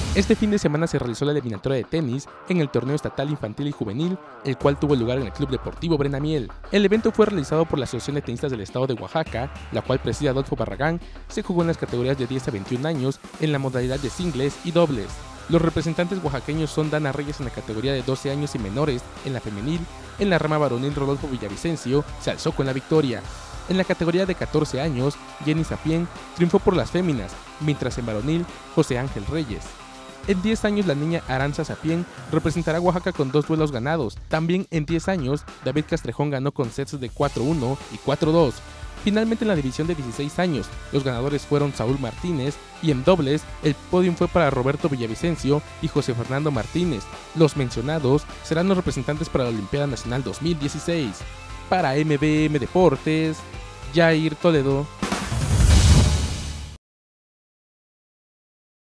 Este fin de semana se realizó la eliminatoria de tenis en el torneo estatal infantil y juvenil, el cual tuvo lugar en el Club Deportivo Brenamiel. El evento fue realizado por la Asociación de Tenistas del Estado de Oaxaca, la cual preside Adolfo Barragán. Se jugó en las categorías de 10 a 21 años en la modalidad de singles y dobles. Los representantes oaxaqueños son Dana Reyes en la categoría de 12 años y menores en la femenil. En la rama varonil, Rodolfo Villavicencio se alzó con la victoria. En la categoría de 14 años, Jenny Sapien triunfó por las féminas, mientras en varonil, José Ángel Reyes. En 10 años, la niña Aranza Sapien representará a Oaxaca con 2 duelos ganados. También en 10 años, David Castrejón ganó con sets de 4-1 y 4-2. Finalmente, en la división de 16 años, los ganadores fueron Saúl Martínez, y en dobles, el podium fue para Roberto Villavicencio y José Fernando Martínez. Los mencionados serán los representantes para la Olimpiada Nacional 2016. Para MBM Deportes, Jair Toledo.